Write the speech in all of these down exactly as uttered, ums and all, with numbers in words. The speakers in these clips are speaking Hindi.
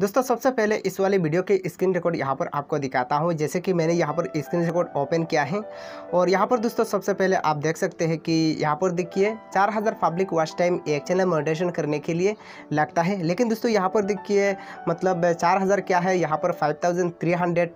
दोस्तों सबसे पहले इस वाले वीडियो के स्क्रीन रिकॉर्ड यहाँ पर आपको दिखाता हूँ। जैसे कि मैंने यहाँ पर स्क्रीन रिकॉर्ड ओपन किया है और यहाँ पर दोस्तों सबसे पहले आप देख सकते हैं कि यहाँ पर देखिए चार हज़ार पब्लिक वॉच टाइम एक चैनल मोनेटाइजेशन करने के लिए लगता है। लेकिन दोस्तों यहाँ पर देखिए मतलब चार हज़ार क्या है, यहाँ पर five thousand three hundred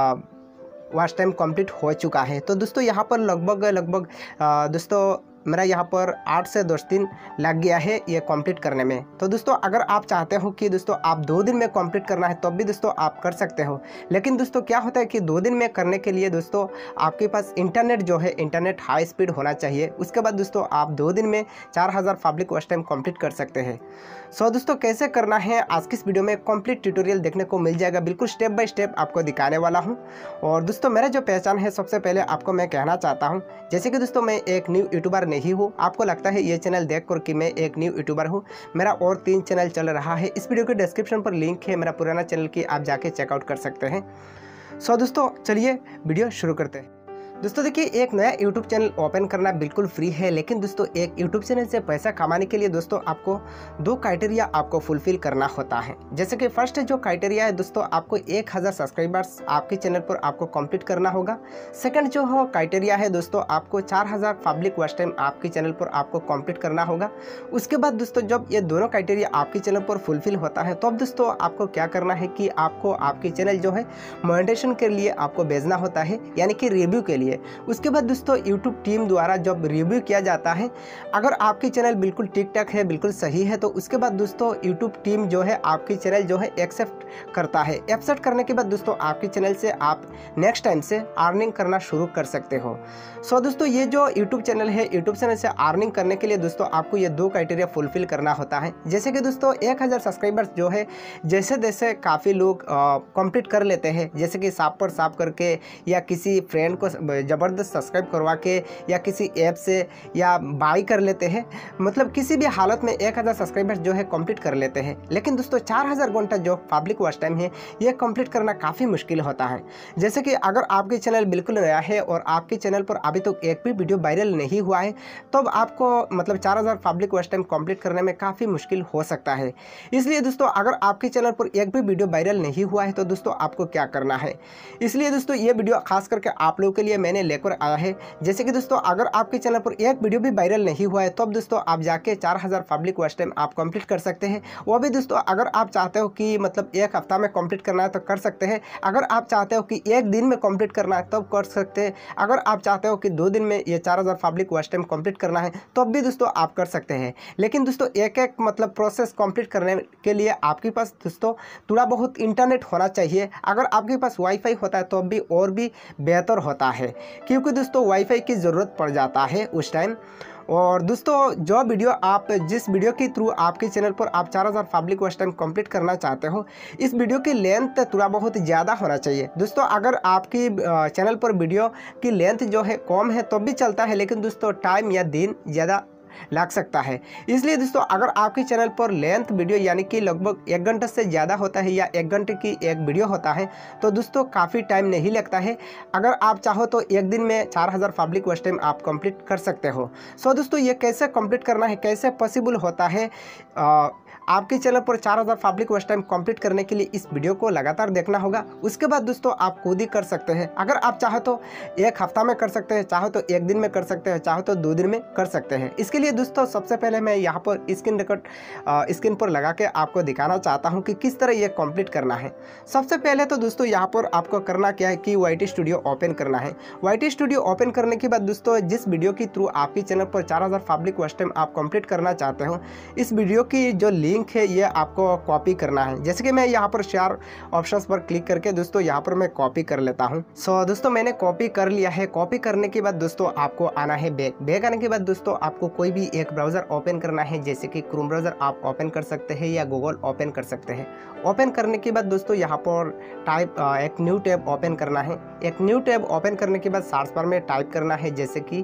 watch time complete हो चुका है। तो दोस्तों यहाँ पर लगभग लगभग दोस्तों मेरा यहाँ पर आठ से दस दिन लग गया है ये कंप्लीट करने में। तो दोस्तों अगर आप चाहते हो कि दोस्तों आप दो दिन में कंप्लीट करना है तब भी दोस्तों आप कर सकते हो। लेकिन दोस्तों क्या होता है कि दो दिन में करने के लिए दोस्तों आपके पास इंटरनेट जो है इंटरनेट हाई स्पीड होना चाहिए। उसके बाद दोस्तों आप दो दिन में चार हज़ार पब्लिक वॉच टाइम कंप्लीट कर सकते हैं। सो दोस्तों कैसे करना है आज की इस वीडियो में कंप्लीट ट्यूटोरियल देखने को मिल जाएगा, बिल्कुल स्टेप बाय स्टेप आपको दिखाने वाला हूँ। और दोस्तों मेरा जो पहचान है सबसे पहले आपको मैं कहना चाहता हूँ, जैसे कि दोस्तों मैं एक न्यू यूट्यूबर नहीं हूँ। आपको लगता है ये चैनल देख कर कि मैं एक न्यू यूट्यूबर हूँ, मेरा और तीन चैनल चल रहा है। इस वीडियो के डिस्क्रिप्शन पर लिंक है मेरा पुराना चैनल की, आप जाके चेकआउट कर सकते हैं। सो दोस्तों चलिए वीडियो शुरू करते हैं। दोस्तों देखिए एक नया यूट्यूब चैनल ओपन करना बिल्कुल फ्री है, लेकिन दोस्तों एक यूट्यूब चैनल से पैसा कमाने के लिए दोस्तों आपको दो क्राइटेरिया आपको फुलफिल करना होता है। जैसे कि फर्स्ट जो क्राइटेरिया है दोस्तों, आपको एक हज़ार सब्सक्राइबर्स आपके चैनल पर आपको कंप्लीट करना होगा। सेकंड जो हो क्राइटेरिया है दोस्तों, आपको चार हज़ार पब्लिक वॉच टाइम आपके चैनल पर आपको कंप्लीट करना होगा। उसके बाद दोस्तों जब ये दोनों क्राइटेरिया आपके चैनल पर फुलफिल होता है तब तो दोस्तों आपको क्या करना है कि आपको आपके चैनल जो है मोनेटाइजेशन के लिए आपको भेजना होता है, यानी कि रिव्यू के लिए। उसके बाद दोस्तों यूट्यूब टीम द्वारा जब रिव्यू किया जाता है, अगर आपकी चैनल बिल्कुल ठीक ठाक है, बिल्कुल सही है, तो उसके बाद दोस्तों यूट्यूब टीम जो है आपकी चैनल जो है एक्सेप्ट करता है। एक्सेप्ट करने के बाद दोस्तों आपके चैनल से आप नेक्स्ट टाइम से अर्निंग करना शुरू कर सकते हो। सो so, दोस्तों ये जो यूट्यूब चैनल है, यूट्यूब चैनल से अर्निंग करने के लिए दोस्तों आपको ये दो क्राइटेरिया फुलफिल करना होता है। जैसे कि दोस्तों एक हज़ार सब्सक्राइबर्स जो है जैसे जैसे काफ़ी लोग कंप्लीट कर लेते हैं, जैसे कि साफ पर साफ करके या किसी फ्रेंड को ज़बरदस्त सब्सक्राइब करवा के या किसी ऐप से या बाई कर लेते हैं, मतलब किसी भी हालत में एक हज़ार सब्सक्राइबर्स जो है कंप्लीट कर लेते हैं। लेकिन दोस्तों चार हज़ार घंटा जो पब्लिक वॉच टाइम है ये कंप्लीट करना काफ़ी मुश्किल होता है। जैसे कि अगर आपके चैनल बिल्कुल नया है और आपके चैनल पर अभी तक तो एक भी वीडियो वायरल नहीं हुआ है, तब तो आपको मतलब चार हज़ार पब्लिक वॉच टाइम कंप्लीट करने में काफ़ी मुश्किल हो सकता है। इसलिए दोस्तों अगर आपके चैनल पर एक भी वीडियो वायरल नहीं हुआ है तो दोस्तों आपको क्या करना है, इसलिए दोस्तों ये वीडियो खास करके आप लोगों के लिए मैंने लेकर आया है। जैसे कि दोस्तों अगर आपके चैनल पर एक वीडियो भी वायरल नहीं हुआ है तब तो दोस्तों आप जाके चार हज़ार पब्लिक वॉच टाइम आप कंप्लीट कर सकते हैं। वो भी दोस्तों अगर आप चाहते हो कि मतलब एक हफ्ता में कंप्लीट करना है तो कर सकते हैं। अगर आप चाहते हो कि एक दिन में कंप्लीट करना है तब कर सकते हैं। अगर आप चाहते हो कि दो दिन में ये चार हज़ार पब्लिक वॉच टाइम कंप्लीट करना है तो अब भी दोस्तों आप कर सकते हैं। लेकिन दोस्तों एक एक मतलब प्रोसेस कंप्लीट करने के लिए आपके पास दोस्तों थोड़ा बहुत इंटरनेट होना चाहिए। अगर आपके पास वाईफाई होता है तो अब भी और भी बेहतर होता है, क्योंकि दोस्तों वाईफाई की ज़रूरत पड़ जाता है उस टाइम। और दोस्तों जो वीडियो आप जिस वीडियो के थ्रू आपके चैनल पर आप चार हज़ार पब्लिक वॉच टाइम कंप्लीट करना चाहते हो, इस वीडियो की लेंथ थोड़ा बहुत ज़्यादा होना चाहिए। दोस्तों अगर आपकी चैनल पर वीडियो की लेंथ जो है कम है तो भी चलता है, लेकिन दोस्तों टाइम या दिन ज़्यादा लग सकता है। इसलिए दोस्तों अगर आपके चैनल पर लेंथ वीडियो यानी कि लगभग एक घंटे से ज़्यादा होता है या एक घंटे की एक वीडियो होता है तो दोस्तों काफ़ी टाइम नहीं लगता है। अगर आप चाहो तो एक दिन में चार हज़ार पब्लिक वॉच टाइम आप कंप्लीट कर सकते हो। सो दोस्तों ये कैसे कंप्लीट करना है, कैसे पॉसिबल होता है, आ, आपके चैनल पर चार हज़ार पब्लिक वॉच टाइम कंप्लीट करने के लिए इस वीडियो को लगातार देखना होगा। उसके बाद दोस्तों आप खुद ही कर सकते हैं। अगर आप चाहो तो एक हफ्ता में कर सकते हैं, चाहो तो एक दिन में कर सकते हैं, चाहो तो दो दिन में कर सकते हैं। इसके लिए दोस्तों सबसे पहले मैं यहाँ पर स्क्रीन रिकॉर्ड स्क्रीन पर लगा के आपको दिखाना चाहता हूँ कि किस तरह ये कंप्लीट करना है। सबसे पहले तो दोस्तों यहाँ पर आपको करना क्या है कि वाई टी स्टूडियो ओपन करना है। वाई टी स्टूडियो ओपन करने के बाद दोस्तों जिस वीडियो के थ्रू आपके चैनल पर चार हज़ार पब्लिक वॉच टाइम आप कंप्लीट करना चाहते हो, इस वीडियो की जो लिंक है ये आपको कॉपी करना है। जैसे कि मैं यहाँ पर शेयर ऑप्शंस पर क्लिक करके दोस्तों यहाँ पर मैं कॉपी कर लेता हूँ। सो दोस्तों मैंने कॉपी कर लिया है। कॉपी करने के बाद दोस्तों आपको आना है बैक। बैक आने के बाद दोस्तों आपको कोई भी एक ब्राउज़र ओपन करना है, जैसे कि क्रोम ब्राउज़र आप ओपन कर सकते हैं या गूगल ओपन कर सकते हैं। ओपन करने के बाद दोस्तों यहाँ पर टाइप एक न्यू टैब ओपन करना है। एक न्यू टैब ओपन करने के बाद सर्च बार में टाइप करना है, जैसे कि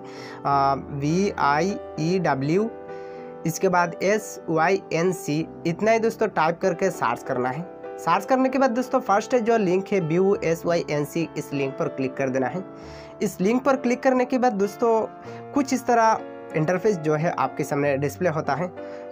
वी आई ई डब्ल्यू इसके बाद एस वाई एन सी, इतना ही दोस्तों टाइप करके सर्च करना है। सर्च करने के बाद दोस्तों फर्स्ट जो लिंक है view S Y N C, इस लिंक पर क्लिक कर देना है। इस लिंक पर क्लिक करने के बाद दोस्तों कुछ इस तरह इंटरफेस जो है आपके सामने डिस्प्ले होता है।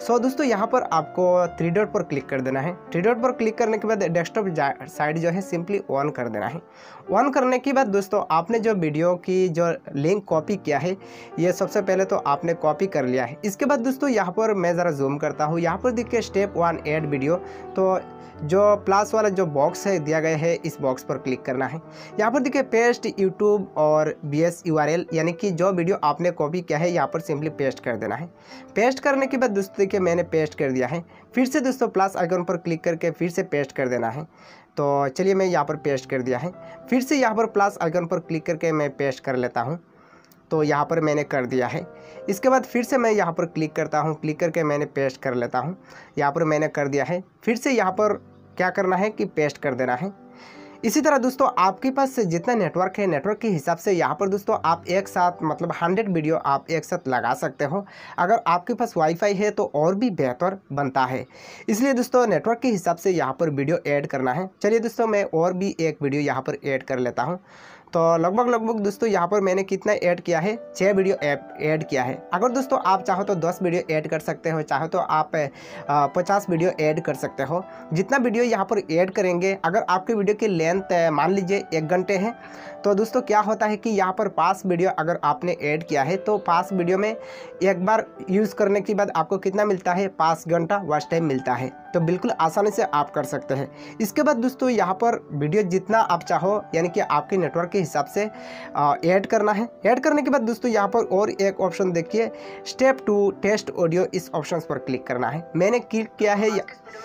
सो दोस्तों यहाँ पर आपको थ्री डॉट पर क्लिक कर देना है। थ्री डॉट पर क्लिक करने के बाद डेस्कटॉप साइड जो है सिंपली ऑन कर देना है। ऑन करने के बाद दोस्तों आपने जो वीडियो की जो लिंक कॉपी किया है ये सबसे पहले तो आपने कॉपी कर लिया है। इसके बाद दोस्तों यहाँ पर मैं ज़रा जूम करता हूँ, यहाँ पर देखिए स्टेप वन ऐड वीडियो, तो जो प्लस वाला जो बॉक्स है दिया गया है इस बॉक्स पर क्लिक करना है। यहाँ पर देखिए पेस्ट यूट्यूब और B S U R L, यानी कि जो वीडियो आपने कॉपी किया है यहाँ पर सिंपली पेस्ट कर देना है। पेस्ट करने के बाद दोस्तों देखिए मैंने पेस्ट कर दिया है। फिर से दोस्तों प्लस आइकन पर क्लिक करके फिर से पेस्ट कर देना है। तो चलिए मैं यहाँ पर पेस्ट कर दिया है। फिर से यहाँ पर प्लस आइकन पर क्लिक करके मैं पेस्ट कर लेता हूँ। तो यहाँ पर मैंने कर दिया है। इसके बाद फिर से मैं यहाँ पर क्लिक करता हूँ, क्लिक करके मैंने पेस्ट कर लेता हूँ। यहाँ पर मैंने कर दिया है। फिर से यहाँ पर क्या करना है कि पेस्ट कर देना है। इसी तरह दोस्तों आपके पास जितना नेटवर्क है, नेटवर्क के हिसाब से यहाँ पर दोस्तों आप एक साथ मतलब हंड्रेड वीडियो आप एक साथ लगा सकते हो। अगर आपके पास वाईफाई है तो और भी बेहतर बनता है। इसलिए दोस्तों नेटवर्क के हिसाब से यहाँ पर वीडियो ऐड करना है। चलिए दोस्तों मैं और भी एक वीडियो यहाँ पर ऐड कर लेता हूँ। तो लगभग लगभग दोस्तों यहाँ पर मैंने कितना ऐड किया है, छः वीडियो ऐड किया है। अगर दोस्तों आप चाहो तो दस वीडियो ऐड कर सकते हो, चाहो तो आप पचास वीडियो ऐड कर सकते हो। जितना वीडियो यहाँ पर ऐड करेंगे, अगर आपके वीडियो की लेंथ मान लीजिए एक घंटे है, तो दोस्तों क्या होता है कि यहाँ पर पाँच वीडियो अगर आपने ऐड किया है तो पाँच वीडियो में एक बार यूज़ करने के बाद आपको कितना मिलता है, पाँच घंटा वॉच टाइम मिलता है। तो बिल्कुल आसानी से आप कर सकते हैं। इसके बाद दोस्तों यहाँ पर वीडियो जितना आप चाहो यानी कि आपके नेटवर्क के हिसाब से ऐड करना है। ऐड करने के बाद दोस्तों यहाँ पर और एक ऑप्शन देखिए, स्टेप टू टेस्ट ऑडियो, इस ऑप्शन पर क्लिक करना है। मैंने क्लिक किया है।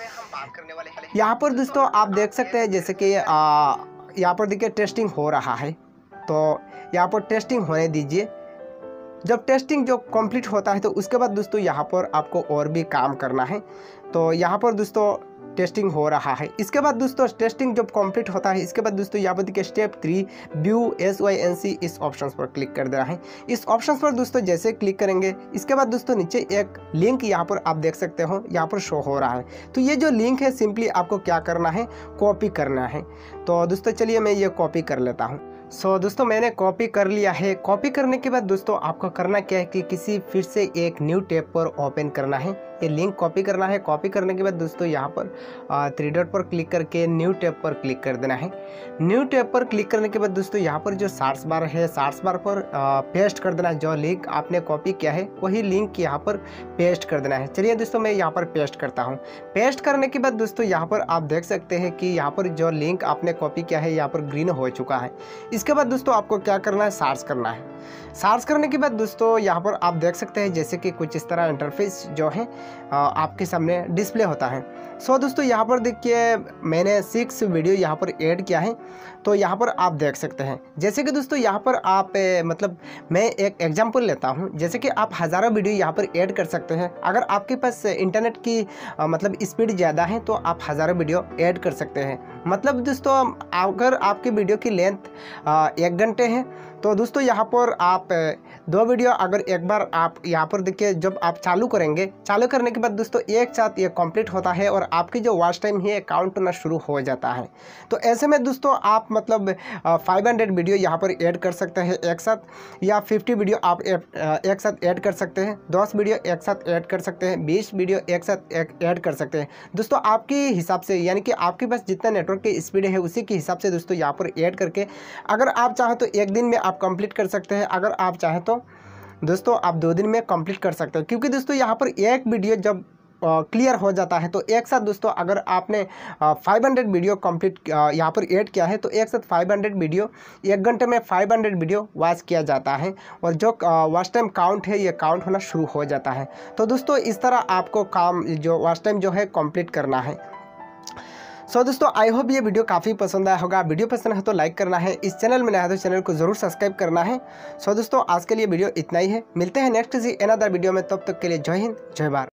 यहाँ पर दोस्तों आप देख सकते हैं जैसे कि यहाँ पर देखिए टेस्टिंग हो रहा है। तो यहाँ पर टेस्टिंग होने दीजिए। जब टेस्टिंग जो कंप्लीट होता है तो उसके बाद दोस्तों यहाँ पर आपको और भी काम करना है। तो यहाँ पर दोस्तों टेस्टिंग हो रहा है। इसके बाद दोस्तों टेस्टिंग जब कंप्लीट होता है इसके बाद दोस्तों यहाँ पर देखिए step three view S Y N C, इस ऑप्शन पर क्लिक कर देना है। इस ऑप्शन पर दोस्तों जैसे क्लिक करेंगे इसके बाद दोस्तों नीचे एक लिंक यहाँ पर आप देख सकते हो, यहाँ पर शो हो रहा है। तो ये जो लिंक है सिंपली आपको क्या करना है, कॉपी करना है। तो दोस्तों चलिए मैं ये कॉपी कर लेता हूँ। सो so, दोस्तों मैंने कॉपी कर लिया है। कॉपी करने के बाद दोस्तों आपको करना क्या है कि किसी फिर से एक न्यू टैब पर ओपन करना है। ये लिंक कॉपी करना है। कॉपी करने के बाद दोस्तों यहाँ पर थ्री डॉट पर क्लिक करके न्यू टैब पर क्लिक कर देना है। न्यू टैब पर क्लिक करने के बाद दोस्तों यहाँ पर जो सर्च बार है, सर्च बार पर आ, पेस्ट कर देना है। जो लिंक आपने कॉपी किया है वही लिंक यहाँ पर पेस्ट कर देना है। चलिए दोस्तों मैं यहाँ पर पेस्ट करता हूँ। पेस्ट करने के बाद दोस्तों यहाँ पर आप देख सकते हैं कि यहाँ पर जो लिंक आपने कॉपी किया है यहाँ पर ग्रीन हो चुका है। इसके बाद दोस्तों आपको क्या करना है, सर्च करना है। सर्च करने के बाद दोस्तों यहाँ पर आप देख सकते हैं जैसे कि कुछ इस तरह इंटरफेस जो है आपके सामने डिस्प्ले होता है। सो दोस्तों यहाँ पर देखिए मैंने सिक्स वीडियो यहाँ पर ऐड किया है। तो यहाँ पर आप देख सकते हैं जैसे कि दोस्तों यहाँ पर आप मतलब मैं एक एग्जांपल लेता हूँ, जैसे कि आप हज़ारों वीडियो यहाँ पर ऐड कर सकते हैं। अगर आपके पास इंटरनेट की मतलब स्पीड ज़्यादा है तो आप हज़ारों वीडियो ऐड कर सकते हैं। मतलब दोस्तों अगर आपकी वीडियो की लेंथ एक घंटे है तो दोस्तों यहाँ पर आप दो वीडियो अगर एक बार आप यहाँ पर देखिए जब आप चालू करेंगे, चालू करने के बाद दोस्तों एक साथ ये कंप्लीट होता है और आपकी जो वॉच टाइम है काउंट होना शुरू हो जाता है। तो ऐसे में दोस्तों आप मतलब फाइव हंड्रेड वीडियो यहाँ पर ऐड कर सकते हैं एक साथ, या फिफ्टी वीडियो आप एक साथ ऐड कर सकते हैं, दस वीडियो एक साथ ऐड कर सकते हैं, बीस वीडियो एक साथ ऐड कर सकते हैं। दोस्तों आपके हिसाब से यानी कि आपके पास जितना नेटवर्क की स्पीड है उसी के हिसाब से दोस्तों यहाँ पर ऐड करके अगर आप चाहें तो एक दिन में आप कंप्लीट कर सकते हैं। अगर आप चाहें तो दोस्तों आप दो दिन में कंप्लीट कर सकते हैं, क्योंकि दोस्तों यहाँ पर एक वीडियो जब क्लियर हो जाता है तो एक साथ दोस्तों अगर आपने फाइव हंड्रेड वीडियो कंप्लीट यहाँ पर ऐड किया है तो एक साथ फाइव हंड्रेड वीडियो एक घंटे में फाइव हंड्रेड वीडियो वॉच किया जाता है और जो वॉच टाइम काउंट है ये काउंट होना शुरू हो जाता है। तो दोस्तों इस तरह आपको काम जो वॉच टाइम जो है कंप्लीट करना है। सो so, दोस्तों आई होप ये वीडियो काफ़ी पसंद आया होगा। वीडियो पसंद है तो लाइक करना है, इस चैनल में नया है तो चैनल को जरूर सब्सक्राइब करना है। सो so, दोस्तों आज के लिए वीडियो इतना ही है। मिलते हैं नेक्स्ट किसी अनदर वीडियो में, तब तक के लिए जय हिंद जय भारत।